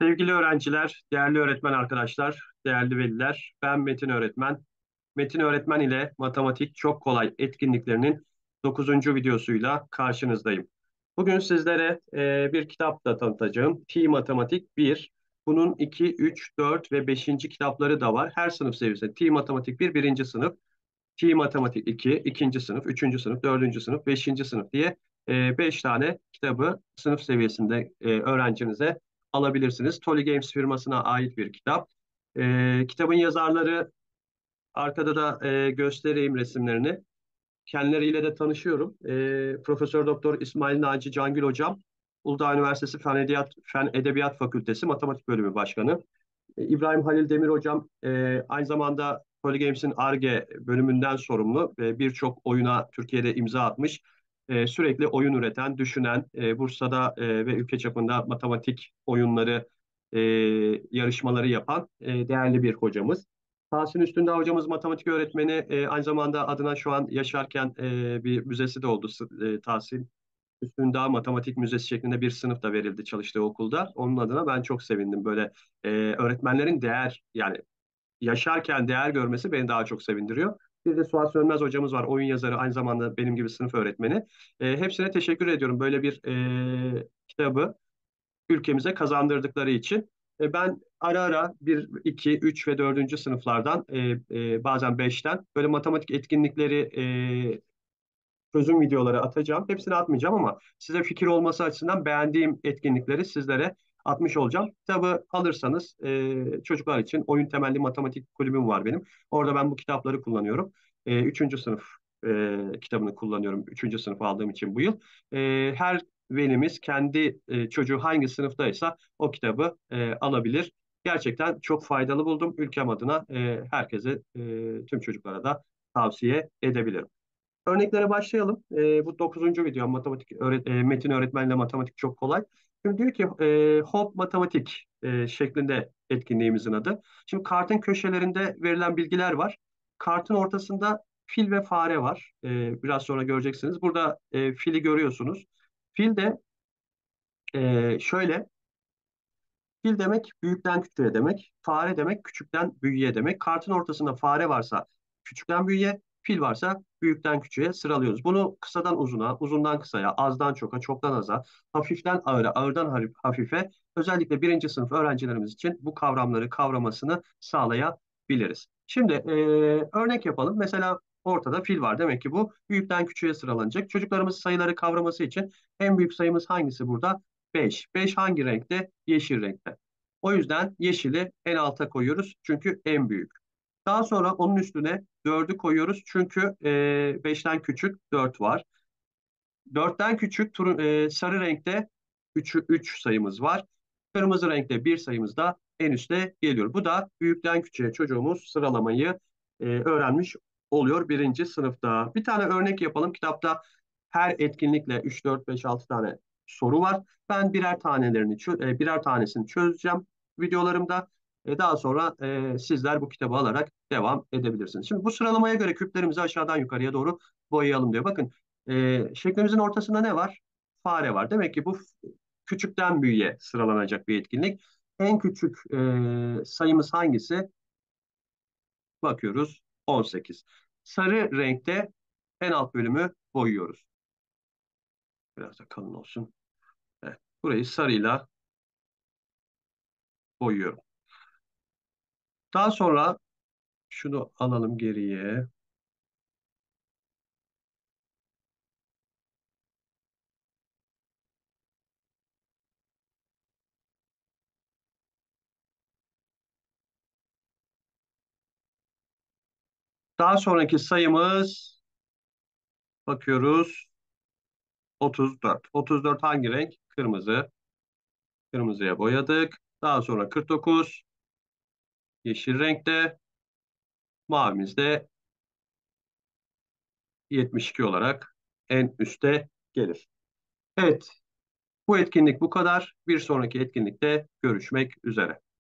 Sevgili öğrenciler, değerli öğretmen arkadaşlar, değerli veliler, ben Metin Öğretmen. Metin Öğretmen ile Matematik Çok Kolay etkinliklerinin 9. videosuyla karşınızdayım. Bugün sizlere bir kitap da tanıtacağım. T Matematik 1. Bunun 2, 3, 4 ve 5. kitapları da var. Her sınıf seviyesinde. T Matematik 1, birinci sınıf. T Matematik 2, ikinci sınıf, üçüncü sınıf, dördüncü sınıf, beşinci sınıf diye 5 tane kitabı sınıf seviyesinde öğrencinize alabilirsiniz. Tolly Games firmasına ait bir kitap. Kitabın yazarları arkada da göstereyim resimlerini. Kendileriyle de tanışıyorum. Profesör Doktor İsmail Naci Cangül Hocam, Uludağ Üniversitesi Fen Edebiyat Fakültesi Matematik Bölümü Başkanı. İbrahim Halil Demir hocam aynı zamanda Polygames'in Ar-Ge bölümünden sorumlu ve birçok oyuna Türkiye'de imza atmış. Sürekli oyun üreten, düşünen, Bursa'da ve ülke çapında matematik oyunları, e, yarışmaları yapan değerli bir hocamız. Tahsin Üstündağ hocamız matematik öğretmeni, aynı zamanda adına şu an yaşarken bir müzesi de oldu. Tahsin Üstündağ Matematik Müzesi şeklinde bir sınıf da verildi çalıştığı okulda. Onun adına ben çok sevindim. Böyle öğretmenlerin değer yani yaşarken değer görmesi beni daha çok sevindiriyor. Bir de Suat Sönmez hocamız var, oyun yazarı, aynı zamanda benim gibi sınıf öğretmeni. Hepsine teşekkür ediyorum böyle bir kitabı ülkemize kazandırdıkları için. Ben ara ara bir, iki, üç ve dördüncü sınıflardan bazen beşten böyle matematik etkinlikleri çözüm videoları atacağım. Hepsini atmayacağım ama size fikir olması açısından beğendiğim etkinlikleri sizlere atmış olacağım. Kitabı alırsanız çocuklar için oyun temelli matematik kulübüm var benim. Orada ben bu kitapları kullanıyorum. Üçüncü sınıf kitabını kullanıyorum. Üçüncü sınıf aldığım için bu yıl. Her velimiz kendi çocuğu hangi sınıftaysa o kitabı alabilir. Gerçekten çok faydalı buldum. Ülkem adına herkese, tüm çocuklara da tavsiye edebilirim. Örneklere başlayalım. Bu 9. video Metin öğretmenle matematik çok kolay. Şimdi diyor ki Hop Matematik şeklinde etkinliğimizin adı. Şimdi kartın köşelerinde verilen bilgiler var. Kartın ortasında fil ve fare var. Biraz sonra göreceksiniz. Burada fili görüyorsunuz. Fil de şöyle, fil demek büyükten küçüğe demek. Fare demek küçükten büyüğe demek. Kartın ortasında fare varsa küçükten büyüğe, fil varsa büyükten küçüğe sıralıyoruz. Bunu kısadan uzuna, uzundan kısaya, azdan çoka, çoktan aza, hafiften ağıra, ağırdan hafife, özellikle birinci sınıf öğrencilerimiz için bu kavramları kavramasını sağlayabiliriz. Şimdi örnek yapalım. Mesela ortada fil var. Demek ki bu büyükten küçüğe sıralanacak. Çocuklarımız sayıları kavraması için en büyük sayımız hangisi burada? 5. 5 hangi renkte? Yeşil renkte. O yüzden yeşili en alta koyuyoruz çünkü en büyük. Daha sonra onun üstüne 4'ü koyuyoruz çünkü 5'ten küçük 4 var. 4'ten küçük sarı renkte 3 sayımız var. Kırmızı renkte bir sayımız da en üstte geliyor. Bu da büyükten küçüğe çocuğumuz sıralamayı öğrenmiş oluyor birinci sınıfta. Bir tane örnek yapalım. Kitapta her etkinlikle 3, 4, 5, 6 tane soru var. Ben birer tanesini çözeceğim videolarımda. Daha sonra sizler bu kitabı alarak devam edebilirsiniz. Şimdi bu sıralamaya göre küplerimizi aşağıdan yukarıya doğru boyayalım diyor. Bakın şeklimizin ortasında ne var? Fare var. Demek ki bu küçükten büyüğe sıralanacak bir etkinlik. En küçük sayımız hangisi? Bakıyoruz 18. Sarı renkte en alt bölümü boyuyoruz. Biraz da kalın olsun. Evet. Burayı sarıyla boyuyorum. Daha sonra şunu alalım geriye. Daha sonraki sayımız bakıyoruz 34. 34 hangi renk? Kırmızı. Kırmızıya boyadık. Daha sonra 49 yeşil renkte. Mavimiz de 72 olarak en üste gelir. Evet, bu etkinlik bu kadar. Bir sonraki etkinlikte görüşmek üzere.